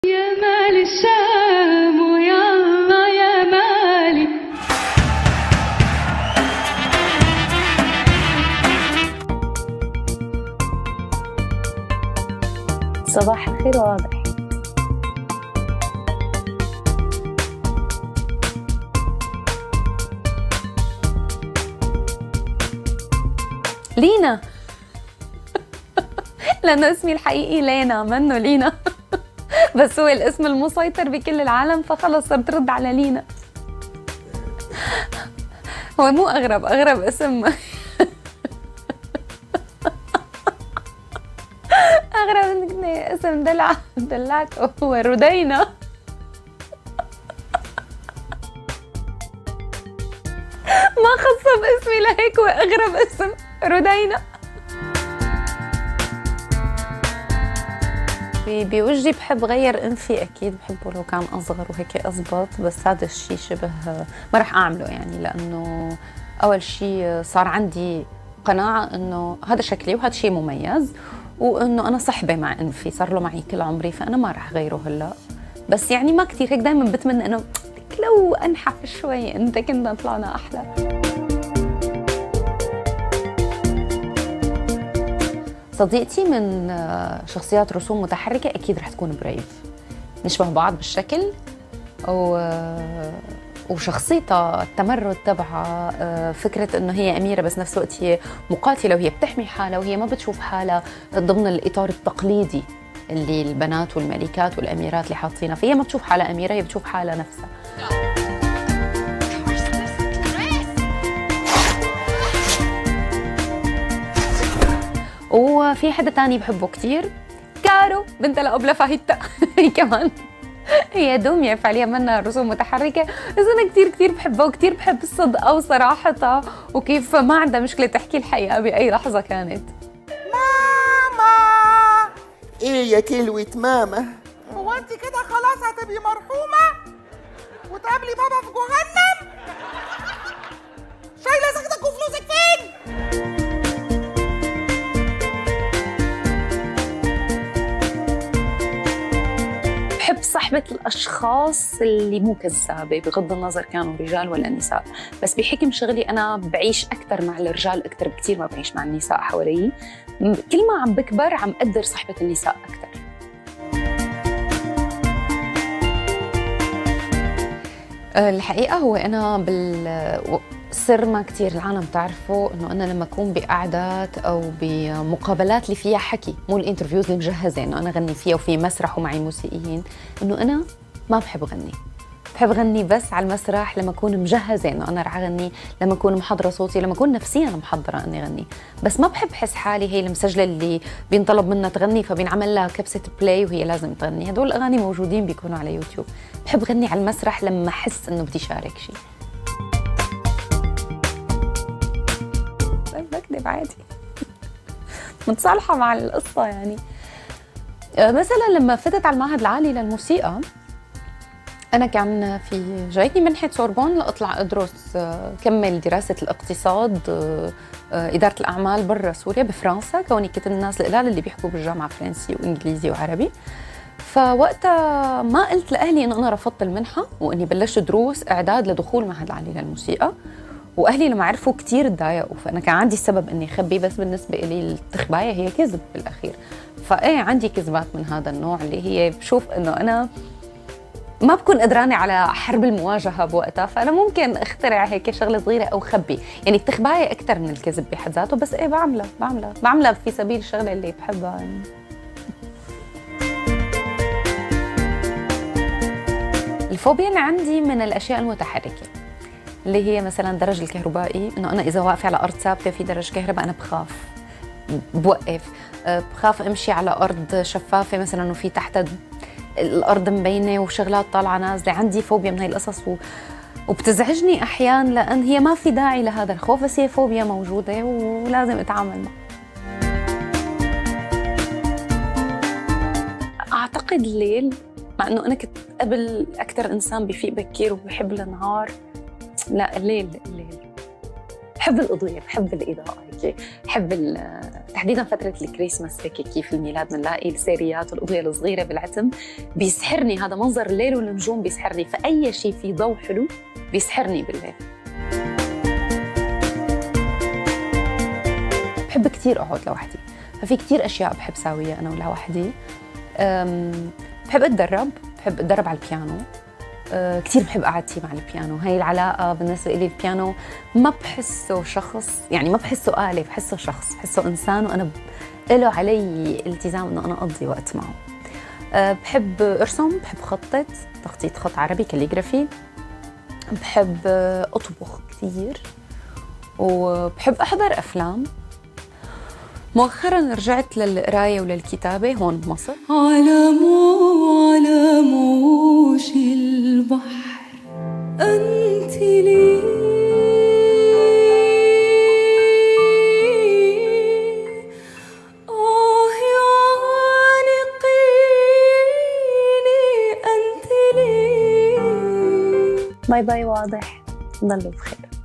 يا مال الشام ويلا يا مالي. صباح الخير واضح. لينا لأنه اسمي الحقيقي لينا منه لينا بس هو الاسم المسيطر بكل العالم فخلص صرت رد على لينا. هو مو أغرب اسم أغرب من اسم دلعك هو رودينا. ما خصه باسمي لهيك هو أغرب اسم رودينا. بوجهي بحب غير انفي، اكيد بحبه لو كان اصغر وهيك اضبط، بس هذا الشيء شبه ما رح اعمله يعني، لانه اول شيء صار عندي قناعه انه هذا شكلي وهذا شيء مميز، وانه انا صحبه مع انفي صار له معي كل عمري، فانا ما رح غيره هلا. بس يعني ما كثير هيك، دائما بتمنى انه لو انحف شوي انت كنا طلعنا احلى. صديقتي من شخصيات رسوم متحركة أكيد رح تكون بريف، نشبه بعض بالشكل وشخصيتها، التمرد تبعها، فكرة إنه هي أميرة بس نفس الوقت هي مقاتلة وهي بتحمي حالها وهي ما بتشوف حالها ضمن الإطار التقليدي اللي البنات والملكات والأميرات اللي حاطينها، فهي ما بتشوف حالها أميرة، هي بتشوف حالها نفسها. وفي حدا تاني بحبه كتير، كارو بنت لأبلة فاهيتا هي كمان هي دمية فعليا منها رسوم متحركة، بس أنا كتير بحبها وكتير بحب صدقها وصراحتها وكيف ما عندها مشكلة تحكي الحقيقة بأي لحظة كانت. ماما ايه يا كلوة ماما؟ هو انت كده خلاص هتبقي مرحومة وتقابلي بابا في جهنم؟ شايلة زغدك وفلوسك فين؟ بحب صحبة الأشخاص اللي مو كذابة بغض النظر كانوا رجال ولا نساء، بس بحكم شغلي أنا بعيش أكثر مع الرجال أكثر بكثير ما بعيش مع النساء حوالي، كل ما عم بكبر عم قدر صحبة النساء أكثر. الحقيقة هو أنا سر ما كتير العالم تعرفه، انه انا لما اكون بقعدات او بمقابلات اللي فيها حكي، مو الانترفيوز اللي مجهزه انه انا اغني فيها وفي مسرح ومعي موسيقيين، انه انا ما بحب اغني، بحب اغني بس على المسرح لما اكون مجهزه انه انا رح اغني، لما اكون محضره صوتي، لما اكون نفسيا محضره اني اغني، بس ما بحب احس حالي هي المسجله اللي بينطلب منها تغني فبينعمل لها كبسه بلاي وهي لازم تغني. هدول الاغاني موجودين بيكونوا على يوتيوب، بحب اغني على المسرح لما احس انه بدي شارك شيء. بكذب عادي متصالحة مع القصة يعني. مثلا لما فتت على المعهد العالي للموسيقى، أنا كان في جايتني منحة سوربون لأطلع أدرس كمل دراسة الاقتصاد إدارة الأعمال برا سوريا بفرنسا، كوني كنت الناس القلال اللي بيحكوا بالجامعة فرنسي وإنجليزي وعربي. فوقتها ما قلت لأهلي إنه أنا رفضت المنحة وإني بلشت دروس إعداد لدخول معهد العالي للموسيقى، واهلي لما عرفوا كثير تضايقوا، فانا كان عندي السبب اني اخبي، بس بالنسبه لي التخبايه هي كذب بالاخير. فايه عندي كذبات من هذا النوع اللي هي بشوف انه انا ما بكون قدرانه على حرب المواجهه بوقتها، فانا ممكن اخترع هيك شغله صغيره او خبي، يعني التخبايه اكثر من الكذب بحد ذاته، بس ايه بعملها في سبيل الشغله اللي بحبها يعني. الفوبيا اللي عندي من الاشياء المتحركه اللي هي مثلا درج الكهربائي، انه انا اذا واقفه على ارض ثابته في درج كهرباء انا بخاف، بوقف، بخاف امشي على ارض شفافه مثلا وفي تحتها الارض مبينه وشغلات طالعه نازله، عندي فوبيا من هاي القصص وبتزعجني احيانا، لان هي ما في داعي لهذا الخوف، بس هي فوبيا موجوده ولازم اتعامل معها. اعتقد الليل، مع انه انا كنت قبل اكثر انسان بفيق بكير وبحب النهار، لا الليل بحب الأضوية، بحب الإضاءة هيك، بحب تحديدا فترة الكريسماس هيك كيف الميلاد بنلاقي السيريات والأضوية الصغيرة بالعتم بيسحرني. هذا منظر الليل والنجوم بيسحرني، فأي شيء فيه ضوء حلو بيسحرني بالليل. بحب كتير أقعد لوحدي، ففي كتير أشياء بحب ساويها أنا ولوحدي. بحب أتدرب على البيانو. كتير بحب قعدتي مع البيانو. هاي العلاقة بالنسبة لي البيانو ما بحسه شخص، يعني ما بحسه آلة، بحسه شخص، بحسه إنسان، وأنا له علي التزام إنه أنا أقضي وقت معه. بحب أرسم، بحب تخطيط خط عربي، كاليغرافي. بحب أطبخ كتير، وبحب أحضر أفلام. مؤخراً رجعت للقراية وللكتابة هون بمصر. على موج البحر أنت لي، باي باي واضح، ضلوا بخير.